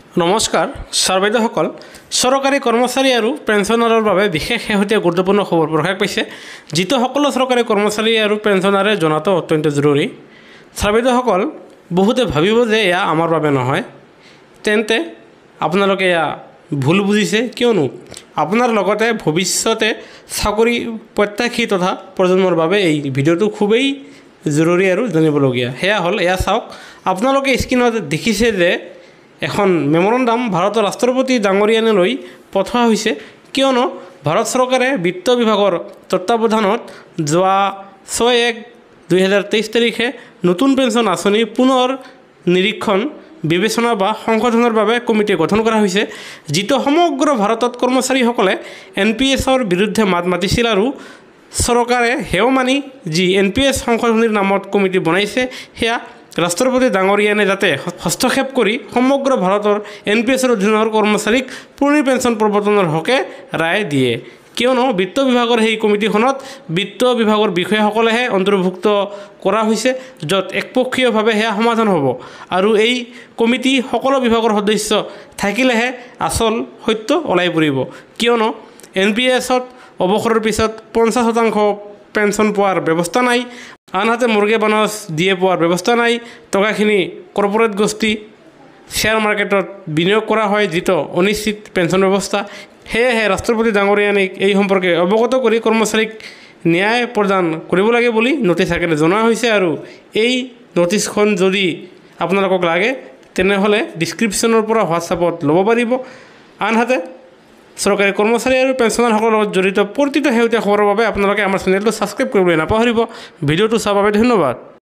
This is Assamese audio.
নমস্কাৰ ছাৰবাইদেউসকল চৰকাৰী কৰ্মচাৰী আৰু পেঞ্চনাৰৰ বাবে বিশেষ শেহতীয়া গুৰুত্বপূৰ্ণ খবৰ প্ৰকাশ পাইছে যিটো সকলো চৰকাৰী কৰ্মচাৰী আৰু পেঞ্চনাৰে জনাটো অত্যন্ত জৰুৰী ছাৰবাইদেউসকল বহুতে ভাবিব যে এয়া আমাৰ বাবে নহয় তেন্তে আপোনালোকে এয়া ভুল বুজিছে কিয়নো আপোনাৰ লগতে ভৱিষ্যতে চাকৰি প্ৰত্যাশী তথা প্ৰজন্মৰ বাবে এই ভিডিঅ'টো খুবেই জৰুৰী আৰু জানিবলগীয়া হেয়া হ'ল এয়া চাওক আপোনালোকে স্ক্ৰীনত দেখিছে যে এখন মেমৰেণ্ডাম ভাৰতৰ ৰাষ্ট্ৰপতি ডাঙৰীয়ালৈ পঠোৱা হৈছে কিয়নো ভাৰত চৰকাৰে বিত্ত বিভাগৰ তত্ত্বাৱধানত যোৱা 6/1/2023 তাৰিখে নতুন পেঞ্চন আঁচনি পুনৰ নিৰীক্ষণ বিবেচনা বা সংশোধনৰ বাবে কমিটি গঠন কৰা হৈছে যিটো সমগ্ৰ ভাৰতত কৰ্মচাৰীসকলে NPSৰ বিৰুদ্ধে মাত মাতিছিল আৰু চৰকাৰে হেও মানি যি NPS সংশোধনীৰ নামত কমিটি বনাইছে সেয়া ৰাষ্ট্ৰপতি ডাঙৰীয়ানে যাতে হস্তক্ষেপ কৰি সমগ্ৰ ভাৰতৰ NPSৰ অধীনৰ কৰ্মচাৰীক পুৰণি পেঞ্চন প্ৰৱৰ্তনৰ হকে ৰায় দিয়ে কিয়নো বিত্ত বিভাগৰ সেই কমিটিখনত বিত্ত বিভাগৰ বিষয়াসকলেহে অন্তৰ্ভুক্ত কৰা হৈছে য'ত একপক্ষীয়ভাৱে সেয়া সমাধান হ'ব আৰু এই কমিটি সকলো বিভাগৰ সদস্য থাকিলেহে আচল সত্য ওলাই পৰিব কিয়নো NPSত অৱসৰৰ পিছত 50% পেঞ্চন পোৱাৰ ব্যৱস্থা নাই আনহাতে মুৰ্গে বানচ দিয়ে পোৱাৰ ব্যৱস্থা নাই টকাখিনি কৰ্পৰেট গোষ্ঠী শ্বেয়াৰ মাৰ্কেটত বিনিয়োগ কৰা হয় যিটো অনিশ্চিত পেঞ্চন ব্যৱস্থা সেয়েহে ৰাষ্ট্ৰপতি ডাঙৰীয়ানীক এই সম্পৰ্কে অৱগত কৰি কৰ্মচাৰীক ন্যায় প্ৰদান কৰিব লাগে বুলি নটিচ আকাৰে জনোৱা হৈছে আৰু এই নটিচখন যদি আপোনালোকক লাগে তেনেহ'লে ডিছক্ৰিপশ্যনৰ পৰা হোৱাটছআপত ল'ব পাৰিব আনহাতে চৰকাৰী কৰ্মচাৰী আৰু পেঞ্চনাৰসকলৰ লগত জড়িত প্ৰতিটো শেহতীয়া খবৰৰ বাবে আপোনালোকে আমাৰ চেনেলটো ছাবস্ক্ৰাইব কৰিবলৈ নাপাহৰিব ভিডিঅ'টো চোৱাৰ বাবে ধন্যবাদ